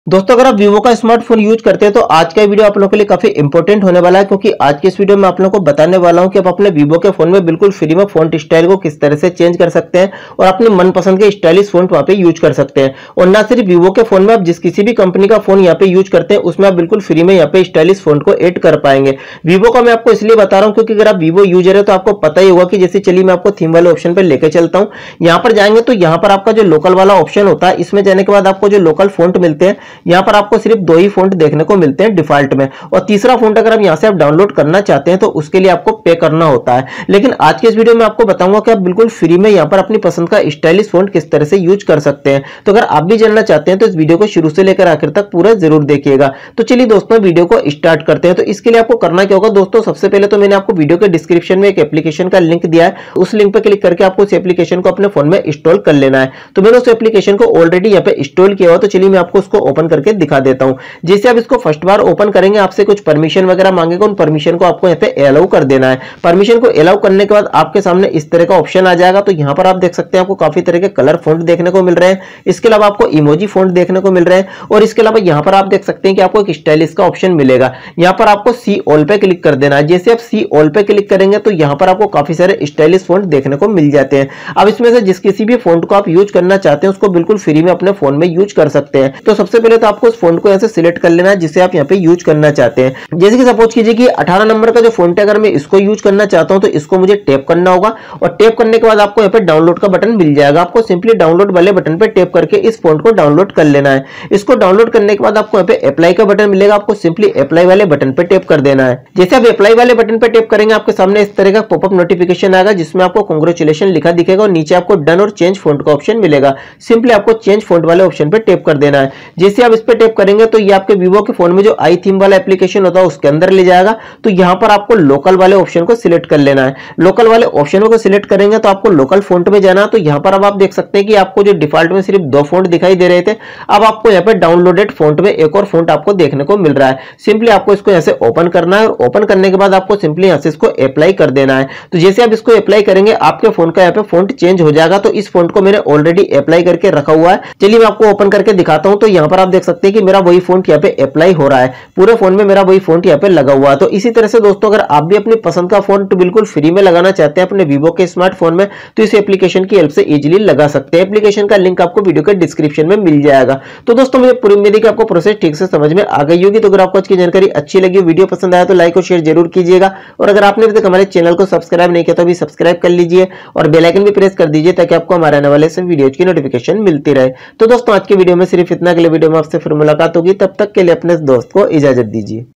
दोस्तों अगर आप वीवो का स्मार्टफोन यूज करते हैं तो आज का वीडियो आप लोगों के लिए काफी इंपॉर्टेंट होने वाला है, क्योंकि आज के इस वीडियो में आप लोगों को बताने वाला हूं कि आप अपने वीवो के फोन में बिल्कुल फ्री में फॉन्ट स्टाइल को किस तरह से चेंज कर सकते हैं और अपने मनपसंद के स्टाइलिश फॉन्ट वहां पे यूज कर सकते हैं। और ना सिर्फ वीवो के फोन में, आप जिस किसी भी कंपनी का फोन यहाँ पे यूज करते हैं उसमें आप बिल्कुल फ्री में यहाँ पे स्टाइलिश फॉन्ट को एड कर पाएंगे। वीवो का मैं आपको इसलिए बता रहा हूँ क्योंकि अगर आप वीवो यूजर है तो आपको पता ही होगा कि जैसे चलिए मैं आपको थीम वाले ऑप्शन पर लेकर चलता हूँ। यहाँ पर जाएंगे तो यहाँ पर आपका जो लोकल वाला ऑप्शन होता है, इसमें जाने के बाद आपको जो लोकल फॉन्ट मिलते हैं यहाँ पर आपको सिर्फ दो ही फॉन्ट देखने को मिलते हैं डिफॉल्ट में, और तीसरा फॉन्ट अगर आप यहां से आप डाउनलोड करना चाहते हैं तो उसके लिए आपको पे करना होता है। लेकिन आज के इस वीडियो में आपको बताऊंगा कि आप बिल्कुल फ्री में यहां पर अपनी पसंद का स्टाइलिश फॉन्ट किस तरह से यूज कर सकते हैं। तो अगर आप भी जानना चाहते हैं तो इस वीडियो को शुरू से लेकर आखिर तक पूरा जरूर देखिएगा। तो चलिए दोस्तों वीडियो को स्टार्ट करते हैं। तो इसके लिए आपको करना क्या होगा दोस्तों, सबसे पहले तो मैंने आपको वीडियो के डिस्क्रिप्शन में एक एप्लीकेशन का लिंक दिया है, उस लिंक पर क्लिक करके आपको उस एप्लीकेशन को अपने फोन में इंस्टॉल कर लेना है। तो मैंने उस एप्लीकेशन को ऑलरेडी यहाँ पे इंस्टॉल किया हुआ, तो चलिए मैं आपको उसको ओपन करके दिखा देता हूं। जैसे आप इसको फर्स्ट बार ओपन करेंगे आपसे कुछ परमिशन वगैरह मांगेगा, उन परमिशन को आपको यहाँ पे अलाउ कर देना है। परमिशन को अलाउ करने के बाद आपके सामने इस तरह का ऑप्शन आ जाएगा। तो यहाँ पर आप देख सकते हैं आपको काफी तरह के कलर फॉन्ट देखने को मिल रहे हैं, इसके अलावा आपको इमोजी फॉन्ट देखने को मिल रहे हैं, और इसके अलावा यहाँ पर आप देख सकते हैं कि आपको एक स्टाइलिश का ऑप्शन मिलेगा। यहाँ पर आपको सी ऑल पे क्लिक कर देना है। जैसे आप सी ऑल पे क्लिक करेंगे तो यहाँ पर आपको काफी सारे स्टाइलिश फॉन्ट देखने को मिल जाते हैं। अब इसमें से जिस किसी भी फॉन्ट को आप यूज करना चाहते हैं उसको बिल्कुल फ्री में अपने फोन में यूज कर सकते हैं। तो सबसे पहले तो आपको उस फॉन्ट को यहाँ से सिलेक्ट कर लेना है जिसे आप यहाँ पे यूज करना चाहते हैं। जैसे कि सपोज कीजिए कि 18 नंबर का जो फॉन्ट है, अगर मैं इसको यूज करना चाहता हूं तो इसको मुझे टैप करना होगा, और टैप करने के बाद आपको यहाँ पे डाउनलोड का बटन मिल जाएगा। आपको सिंपली डाउनलोड वाले बटन पे टैप करके इस फॉन्ट को डाउनलोड कर लेना है। इसको डाउनलोड करने के बाद आपको यहाँ पे अप्लाई का बटन मिलेगा, आपको सिंपली अप्लाई वाले बटन पे टैप कर देना है। जैसे आप अप्लाई वाले बटन पे टैप करेंगे आपके सामने इस तरह का पॉपअप नोटिफिकेशन आएगा जिसमें आपको कांग्रेचुलेशन लिखा दिखेगा और नीचे आपको डन और चेंज फॉन्ट का ऑप्शन मिलेगा। सिंपली आपको चेंज फॉन्ट वाले ऑप्शन पे टैप कर देना है। जैसे आप इस पे टैप करेंगे तो ये आपके वीवो के फोन में जो आई थीम वाला एप्लीकेशन होता है उसके अंदर ले जाएगा। तो यहां पर आपको लोकल वाले ऑप्शन को सिलेक्ट कर लेना है। लोकल वाले ऑप्शन को सिलेक्ट करेंगे तो आपको लोकल फॉन्ट में जाना है। तो यहां पर अब आप देख सकते हैं कि आपको जो डिफॉल्ट में सिर्फ दो फॉन्ट दिखाई दे रहे थे, अब आपको यहाँ पे डाउनलोडेड फॉन्ट में एक और फॉन्ट आपको देखने को मिल रहा है। सिंपली आपको इसको यहाँ से ओपन करना है, और ओपन करने के बाद आपको सिंपली यहाँ से इसको अप्लाई कर देना है। तो जैसे आप इसको अप्लाई करेंगे आपके फोन का यहाँ पे फॉन्ट चेंज हो जाएगा। तो इस फॉन्ट को मैंने ऑलरेडी अप्लाई करके रखा हुआ है। चलिए मैं आपको ओपन करके दिखाता हूं। तो यहाँ पर आप देख सकते हैं कि मेरा वही फॉन्ट यहाँ पे अप्लाई हो रहा है, पूरे फोन में मेरा वही फॉन्ट यहाँ पे लगा हुआ है। तो इसी तरह से दोस्तों अगर आप भी अपनी पसंद का फॉन्ट बिल्कुल फ्री में लगाना चाहते हैं अपने वीवो के स्मार्टफोन में, तो इस एप्लीकेशन की हेल्प से इजीली लगा सकते हैं। एप्लीकेशन का लिंक आपको वीडियो के डिस्क्रिप्शन में मिल जाएगा। तो दोस्तों मुझे पूरी उम्मीद है कि आपको प्रोसेस ठीक से समझ में आ गई होगी। तो अगर आपको आज की जानकारी अच्छी लगी, वीडियो पसंद आया तो लाइक और शेयर जरूर कीजिएगा, और अगर आपने अभी तक हमारे चैनल को सब्सक्राइब नहीं किया तो अभी सब्सक्राइब कर लीजिए और बेल आइकन भी प्रेस कर दीजिए ताकि आपको हमारे आने वाले सब वीडियोज की नोटिफिकेशन मिलती रहे। तो दोस्तों आज की वीडियो में सिर्फ इतना, अगले वीडियो में आपसे फिर मुलाकात होगी। तब तक के लिए अपने दोस्त को इजाजत दीजिए।